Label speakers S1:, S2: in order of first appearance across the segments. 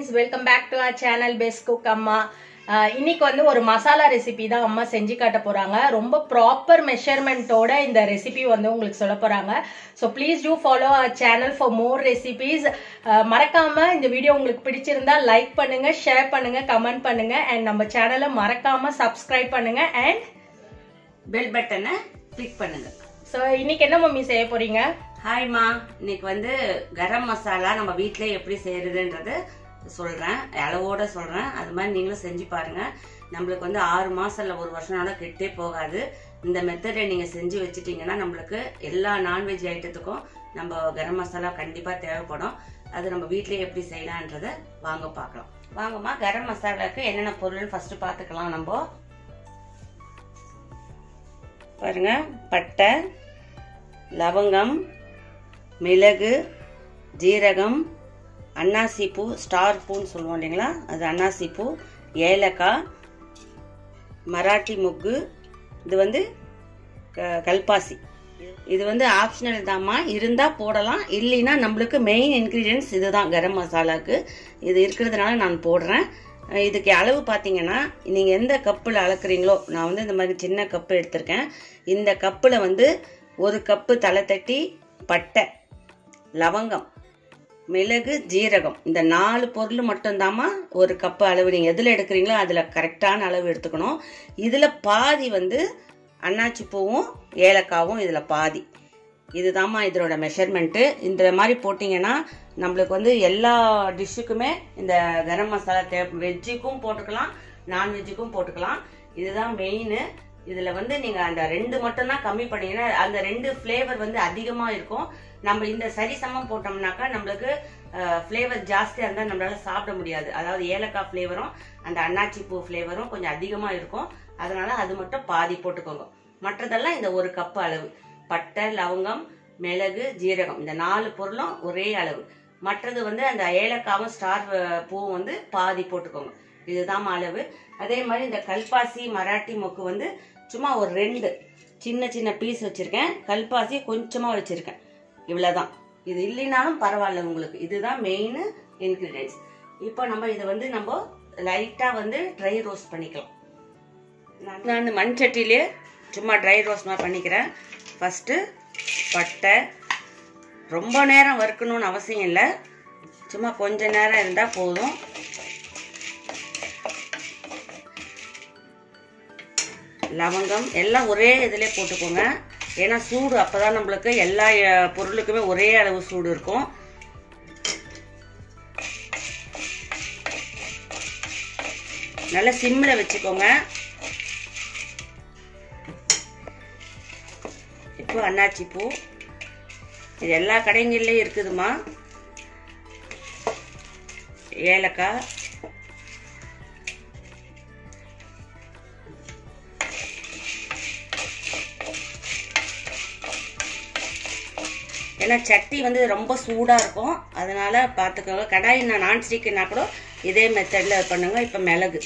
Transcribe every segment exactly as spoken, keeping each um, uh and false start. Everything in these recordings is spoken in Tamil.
S1: friends, welcome back to our channel Best Cook Amma. இன்னைக்கு வந்து ஒரு மசாலா ரெசிபி தான் அம்மா செஞ்சு காட்ட போறாங்க. ரொம்ப ப்ராப்பர் மெஷர்மெண்டோட இந்த ரெசிபி வந்து உங்களுக்கு சொல்ல போறாங்க. So please do follow our channel for more recipes. மறக்காம இந்த வீடியோ உங்களுக்கு பிடிச்சிருந்தா லைக் பண்ணுங்க, ஷேர் பண்ணுங்க, கமெண்ட் பண்ணுங்க அண்ட் நம்ம சேனலை மறக்காம சப்ஸ்கிரைப் பண்ணுங்க அண்ட்
S2: பெல் பட்டனை கிளிக் பண்ணுங்க.
S1: ஸோ இன்னைக்கு என்ன மம்மி செய்ய போறீங்க?
S2: ஹாய்மா, இன்னைக்கு வந்து கரம் மசாலா நம்ம வீட்டிலே எப்படி செய்யறதுன்றது சொல்றேன், அளவோட சொல்றேன். அது மாதிரி நீங்களும் செஞ்சு பாருங்க. நம்மளுக்கு வந்து ஆறு மாசம் இல்ல ஒரு வருஷம்னால கெட்டே போகாது. இந்த மெத்தடை நீங்க செஞ்சு வச்சுட்டீங்கன்னா நம்மளுக்கு எல்லா நான்வெஜ் ஐட்டத்துக்கும் நம்ம கரம் மசாலா கண்டிப்பா தேவைப்படும். அது நம்ம வீட்லயே எப்படி செய்யலான்றத வாங்க பார்க்கலாம். வாங்கம்மா, கரம் மசாலாக்கு என்னென்ன பொருள்னு ஃபர்ஸ்ட் பார்த்துக்கலாம். நம்ம பாருங்க, பட்டை, லவங்கம், மிளகு, ஜீரகம், அன்னாசி பூ, ஸ்டார் பூன்னு சொல்லுவோம் இல்லைங்களா, அது அன்னாசி பூ, ஏலக்காய், மராட்டி முக்கு, இது வந்து கல்பாசி. இது வந்து ஆப்ஷனல் தாம்மா, இருந்தா போடலாம், இல்லைன்னா நம்மளுக்கு மெயின் இன்கிரீடியன்ஸ் இதுதான் கரம் மசாலாக்கு. இது இருக்கிறதுனால நான் போடுறேன். இதுக்கு அளவு பார்த்தீங்கன்னா நீங்கள் எந்த கப்பில் அளக்குறீங்களோ, நான் வந்து இந்த மாதிரி சின்ன கப்பு எடுத்திருக்கேன். இந்த கப்பில் வந்து ஒரு கப்பு தலை தட்டி பட்டை, லவங்கம், மிளகு, ஜீரகம், இந்த நாலு பொருள் மட்டும்தாம்மா ஒரு கப்பு அளவு. நீங்கள் எதில் எடுக்கிறீங்களோ அதில் கரெக்டான அளவு எடுத்துக்கணும். இதில் பாதி வந்து அன்னாச்சி பூவும் ஏலக்காவும், இதில் பாதி. இதுதாம்மா இதோட மெஷர்மெண்ட்டு. இந்த மாதிரி போட்டிங்கன்னா நம்மளுக்கு வந்து எல்லா டிஷ்ஷுக்குமே இந்த கரம் மசாலா தேவை. வெஜ்ஜுக்கும் போட்டுக்கலாம், நான்வெஜ்ஜுக்கும் போட்டுக்கலாம். இதுதான் மெயின். இதில் வந்து நீங்கள் அந்த ரெண்டு மட்டும்தான் கம்மி பண்ணீங்கன்னா அந்த ரெண்டு ஃப்ளேவர் வந்து அதிகமாக இருக்கும். நம்ம இந்த சரி சமம் போட்டோம்னாக்கா நம்மளுக்கு ஃப்ளேவர் ஜாஸ்தியாக இருந்தால் நம்மளால சாப்பிட முடியாது. அதாவது ஏலக்காய் ஃப்ளேவரும் அந்த அன்னாச்சி பூ ஃப்ளேவரும் கொஞ்சம் அதிகமாக இருக்கும். அதனால அது மட்டும் பாதி போட்டுக்கோங்க. மற்றதெல்லாம் இந்த ஒரு கப்பு அளவு. பட்டை, லவங்கம், மிளகு, ஜீரகம், இந்த நாலு பொருளும் ஒரே அளவு. மற்றது வந்து அந்த ஏலக்காவும் ஸ்டார் பூவும் வந்து பாதி போட்டுக்கோங்க. இதுதான் அளவு. அதே மாதிரி இந்த கல்பாசி, மராட்டி மொக்கு வந்து சும்மா ஒரு ரெண்டு சின்ன சின்ன பீஸ் வச்சிருக்கேன். கல்பாசி கொஞ்சமா வச்சிருக்கேன். இவ்வளவுதான். இது இல்லைனாலும் பரவாயில்ல உங்களுக்கு. இதுதான் மெயின் இன்கிரீடியன்ஸ். இப்போ நம்ம இதை வந்து நம்ம லைட்டா வந்து ட்ரை ரோஸ்ட் பண்ணிக்கலாம். நான் மண் சட்டிலே சும்மா ட்ரை ரோஸ்ட் மாதிரி பண்ணிக்கிறேன். ஃபர்ஸ்ட் பட்டை, ரொம்ப நேரம் வறுக்கணும்னு அவசியம் இல்லை, சும்மா கொஞ்ச நேரம் இருந்தா போதும். லவங்கம் எல்லாம் ஒரே இதிலே போட்டுக்கோங்க. ஏன்னா சூடு அப்பதான் நம்மளுக்கு எல்லா பொருளுக்குமே ஒரே அளவு சூடு இருக்கும். நல்லா சிம்ல வச்சுக்கோங்க. இப்போ அன்னாச்சி பூ, இது எல்லா கடைங்கள்லயும் இருக்குதுமா. ஏலக்காய், ஏன்னா சட்டி வந்து ரொம்ப சூடா இருக்கும், அதனால பார்த்துக்கோங்க. கடாய் நான் நான்ஸ்டிக்னா கூட இதே மெத்தட்ல பண்ணுங்க. இப்போ மிளகு,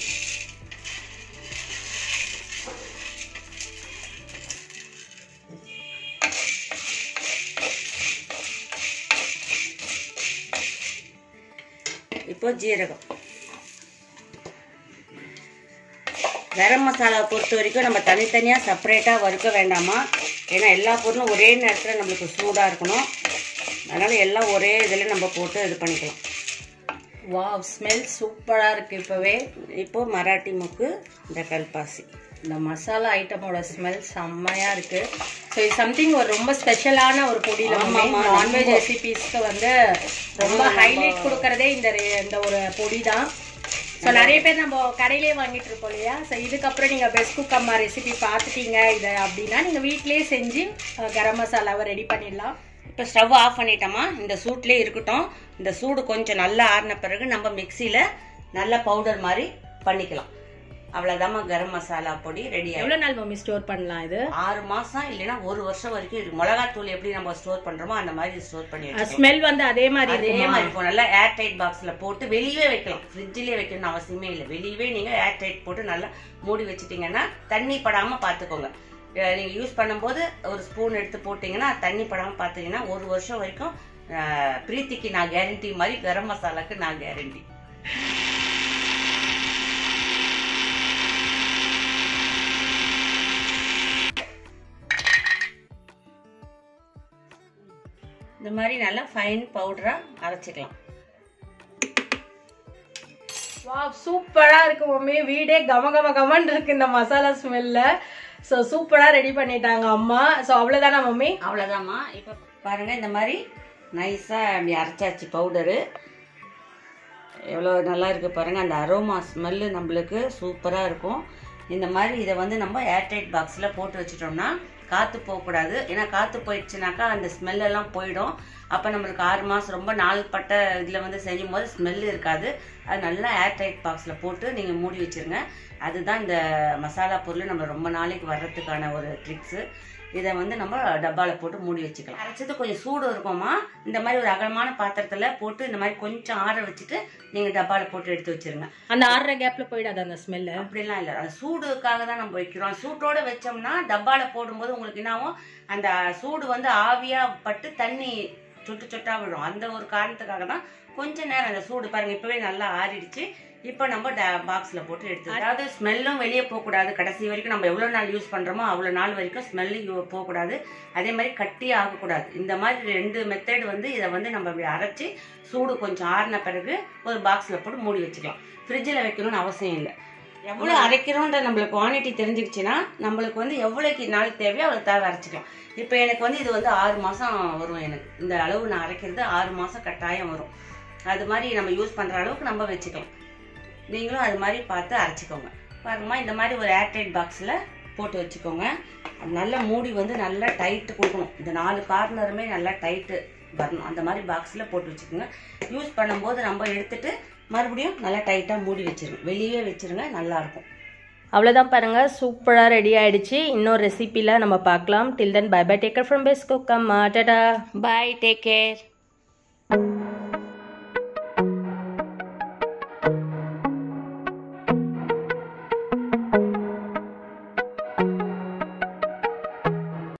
S2: இப்போ ஜீரகம். கரம் மசாலாவை பொறுத்த வரைக்கும் நம்ம தனித்தனியா செப்பரேட்டா வறுக்க வேண்டாமா. ஏன்னா எல்லா பொருளும் ஒரே நேரத்தில் நம்மளுக்கு சூடாக இருக்கணும். அதனால எல்லாம் ஒரே இதில் நம்ம போட்டு இது பண்ணிக்கலாம்.
S1: வாவ், ஸ்மெல் சூப்பராக இருக்கு இப்போவே.
S2: இப்போ மராட்டி முக்கு, இந்த கல்பாசி,
S1: இந்த மசாலா ஐட்டமோட ஸ்மெல் செம்மையா இருக்கு. ஸோ இது சம்திங் ஒரு ரொம்ப ஸ்பெஷலான ஒரு பொடியில் நான்வெஜ் ரெசிபீஸ்க்கு வந்து ரொம்ப ஹைலைட் கொடுக்கறதே இந்த இந்த ஒரு பொடி தான். ஸோ நிறைய பேர் நம்ம கடையிலேயே வாங்கிட்டு இருப்போம் இல்லையா. ஸோ இதுக்கப்புறம் நீங்கள் பெஸ்ட் குக் அம்மா ரெசிபி பார்த்துட்டீங்க இதை அப்படின்னா நீங்கள் வீட்லேயே செஞ்சு கரம் மசாலாவை ரெடி பண்ணிடலாம்.
S2: இப்போ ஸ்டவ் ஆஃப் பண்ணிட்டோமா, இந்த சூட்லேயே இருக்கட்டும். இந்த சூடு கொஞ்சம் நல்லா ஆறின பிறகு நம்ம மிக்சியில் நல்ல பவுடர் மாதிரி பண்ணிக்கலாம். அவ்வளோதாம்மா கரம் மசாலா பொடி ரெடி.
S1: எவ்வளோ நாள் மம்மி ஸ்டோர் பண்ணலாம்? இது
S2: ஆறு மாசம் இல்லைன்னா ஒரு வருஷம் வரைக்கும் இருக்கு. மிளகாத்தூள் எப்படி நம்ம ஸ்டோர் பண்றோமோ அந்த மாதிரி ஸ்டோர் பண்ணி வச்சுக்கலாம்.
S1: ஸ்மெல் வந்து அதே மாதிரி
S2: அதே மாதிரி இருக்கும். நல்லா ஏர் டைட் பாக்ஸ்ல போட்டு வெளியவே வைக்கலாம். ஃப்ரிட்ஜ்லயே வைக்கணும்னு அவசியமே இல்லை. வெளியவே நீங்க ஏர் டைட் போட்டு நல்லா மூடி வச்சுட்டீங்கன்னா தண்ணி படாம பாத்துக்கோங்க. நீங்க யூஸ் பண்ணும்போது ஒரு ஸ்பூன் எடுத்து போட்டீங்கன்னா தண்ணி படாம பாத்தீங்கன்னா ஒரு வருஷம் வரைக்கும் பிரீத்திக்கு நான் கேரண்டி மாதிரி கரம் மசாலாக்கு நான் கேரண்டி. இந்த மாதிரி நல்லா ஃபைன் பவுடராக அரைச்சிக்கலாம்.
S1: வா சூப்பராக இருக்கு மம்மி. வீடே கம கம கமன் இருக்கு இந்த மசாலா ஸ்மெல்ல. ஸோ சூப்பராக ரெடி பண்ணிட்டாங்க அம்மா. ஸோ அவ்வளோதானா மம்மி?
S2: அவ்வளோதாம்மா. இப்போ பாருங்கள், இந்த மாதிரி நைஸாக அப்படி அரைச்சாச்சு பவுடரு. எவ்வளோ நல்லா இருக்குது பாருங்கள். அந்த அரோமா ஸ்மெல்லு நம்மளுக்கு சூப்பராக இருக்கும். இந்த மாதிரி இதை வந்து நம்ம ஏர்டைட் பாக்ஸில் போட்டு வச்சுட்டோம்னா காற்று போகக்கூடாது. ஏன்னா காற்று போயிடுச்சுனாக்கா அந்த ஸ்மெல்லெல்லாம் போயிடும். அப்போ நம்மளுக்கு ஆறு மாதம் ரொம்ப நாள்பட்ட இதில் வந்து செய்யும் போது ஸ்மெல்லு இருக்காது. அது நல்லா ஏர்டைட் பாக்ஸில் போட்டு நீங்கள் மூடி வச்சுருங்க. அதுதான் இந்த மசாலா பொருள் நம்ம ரொம்ப நாளைக்கு வர்றதுக்கான ஒரு ட்ரிக்ஸு. இதை வந்து நம்ம டப்பாவில் போட்டு மூடி வச்சுக்கலாம். அரைச்சது கொஞ்சம் சூடு இருக்குமா, இந்த மாதிரி ஒரு அகலமான பாத்திரத்தில் போட்டு இந்த மாதிரி கொஞ்சம் ஆற வச்சுட்டு நீங்கள் டப்பாவில் போட்டு எடுத்து வச்சுருங்க.
S1: அந்த ஆறுற கேப்பில் போயிடாது அந்த ஸ்மெல்லு?
S2: அப்படிலாம் இல்லை, அது சூடுக்காக தான் நம்ம வைக்கிறோம். சூட்டோடு வச்சோம்னா டப்பாவில் போடும்போது உங்களுக்கு என்னாகும், அந்த சூடு வந்து ஆவியாக பட்டு தண்ணி சொட்டு சொட்டாக விடும். அந்த ஒரு காரணத்துக்காக தான் கொஞ்ச நேரம் அந்த சூடு பாருங்கள். இப்போவே நல்லா ஆறிடுச்சு. இப்போ நம்ம பாக்ஸில் போட்டு எடுத்து, அதாவது ஸ்மெல்லும் வெளியே போகக்கூடாது. கடைசி வரைக்கும் நம்ம எவ்வளோ நாள் யூஸ் பண்ணுறோமோ அவ்வளோ நாள் வரைக்கும் ஸ்மெல்லு போகக்கூடாது. அதே மாதிரி கட்டியே ஆகக்கூடாது. இந்த மாதிரி ரெண்டு மெத்தட் வந்து இதை வந்து நம்ம அப்படி அரைச்சி சூடு கொஞ்சம் ஆறின பிறகு ஒரு பாக்ஸில் போட்டு மூடி வச்சுக்கலாம். ஃப்ரிட்ஜில் வைக்கணும்னு அவசியம் இல்லை. எவ்வளோ அரைக்கிறோன்ற நம்மளுக்கு குவான்டிட்டி தெரிஞ்சிடுச்சுன்னா நம்மளுக்கு வந்து எவ்வளோக்கு நாள் தேவையோ அவ்வளோ தேவை அரைச்சிக்கலாம். இப்போ எனக்கு வந்து இது வந்து ஆறு மாதம் வரும். எனக்கு இந்த அளவு நான் அரைக்கிறது ஆறு மாதம் கட்டாயம் வரும். அது மாதிரி நம்ம யூஸ் பண்ணுற அளவுக்கு நம்ம வச்சுக்கலாம். நீங்களும் அது மாதிரி பார்த்து அரைச்சிக்கோங்க. பாருங்கம்மா, இந்த மாதிரி ஒரு ஏர்டைட் பாக்ஸில் போட்டு வச்சுக்கோங்க. நல்லா மூடி வந்து நல்லா டைட்டு கொடுக்கணும். இந்த நாலு கார்னருமே நல்லா டைட்டு வரணும். அந்த மாதிரி பாக்ஸில் போட்டு வச்சுக்கோங்க. யூஸ் பண்ணும்போது நம்ம எடுத்துகிட்டு மறுபடியும் நல்லா டைட்டாக மூடி வச்சுருங்க. வெளியே வச்சுருங்க, நல்லாயிருக்கும்.
S1: அவ்வளோதான் பாருங்கள், சூப்பராக ரெடி ஆகிடுச்சு. இன்னொரு ரெசிபியில் நம்ம பார்க்கலாம். Till then bye bye, take care from best cook அம்மா. டாடா,
S2: பாய், டேக் கேர்.